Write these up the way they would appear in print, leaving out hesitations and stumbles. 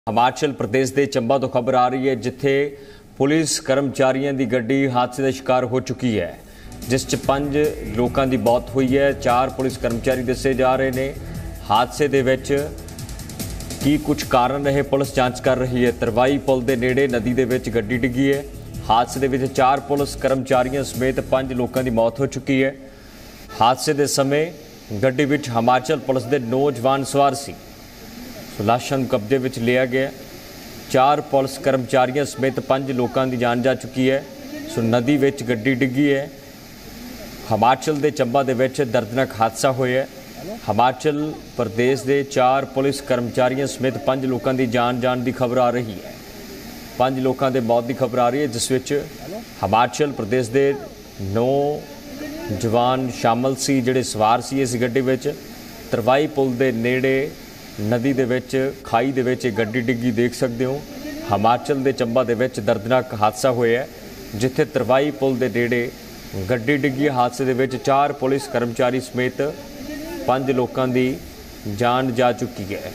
हिमाचल प्रदेश के चंबा तो खबर आ रही है जिथे पुलिस कर्मचारियों की गड्डी हादसे का शिकार हो चुकी है, जिस 5 लोगों की मौत हुई है। 4 पुलिस कर्मचारी दसे जा रहे हैं। हादसे दे विच की कुछ कारण रहे, पुलिस जांच कर रही है। तरवाई पुल के नेड़े नदी के विच गड्डी डिगी है। हादसे दे विच 4 पुलिस कर्मचारियों समेत 5 लोगों की मौत हो चुकी है। हादसे के समय गड्डी विच हिमाचल पुलिस के नौजवान सवार सी। लाशां नूं कब्जे विच लिया गया। 4 पुलिस कर्मचारियों समेत 5 लोगों की जान जा चुकी है। नदी विच गड्डी डिगी है। हिमाचल के चंबा दे विच दर्दनाक हादसा होया। हिमाचल प्रदेश के 4 पुलिस कर्मचारियों समेत 5 लोगों की जान की खबर आ रही है। 5 लोगों की मौत की खबर आ रही है, जिस विच हिमाचल प्रदेश के 9 जवान शामिल सी जिहड़े सवार सी इस गड्डी विच। तरवाई पुल के नेड़े नदी दे विच खाई दे विच गड्डी डिग्गी देख सकते हो। हिमाचल के चंबा दे विच दर्दनाक हादसा होया जिथे तरवाई पुल के नेड़े गड्डी डिग्गी। हादसे दे विच 4 पुलिस कर्मचारी समेत 5 लोगों की जान जा चुकी है।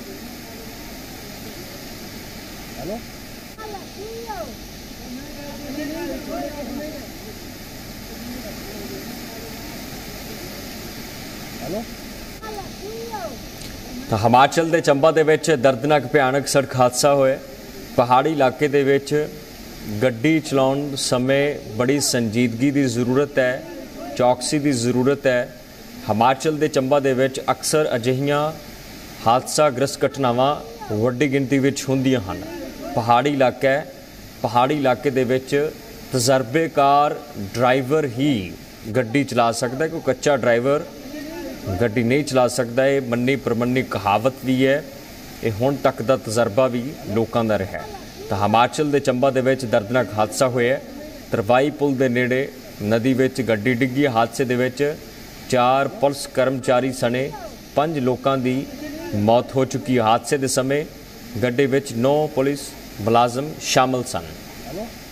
तो हिमाचल के चंबा दे विच दर्दनाक भयानक सड़क हादसा होया। पहाड़ी इलाके दे विच गड्डी चलाउण समय बड़ी संजीदगी की जरूरत है, चौकसी की जरूरत है। हिमाचल के चंबा दे विच अक्सर अजिहियां हादसाग्रस्त घटनावां वड्डी गिनती विच हुंदियां हन। पहाड़ी इलाका है, पहाड़ी इलाके दे विच तजर्बेकार ड्राइवर ही गड्डी चला सकता है, कोई कच्चा ड्राइवर गड्डी नहीं चला सकता। ये मन्नी परमन्नी कहावत भी है, ये हुण तक का तजर्बा भी लोगों का रहा है। तो हिमाचल के चंबा दे विच दर्दनाक हादसा होया। तरवाई पुल के नेड़े नदी विच गड्डी डिग्गी। हादसे दे विच 4 पुलिस कर्मचारी सने 5 लोगों की मौत हो चुकी। हादसे के समय गड्डी विच 9 पुलिस मुलाजम शामिल सन।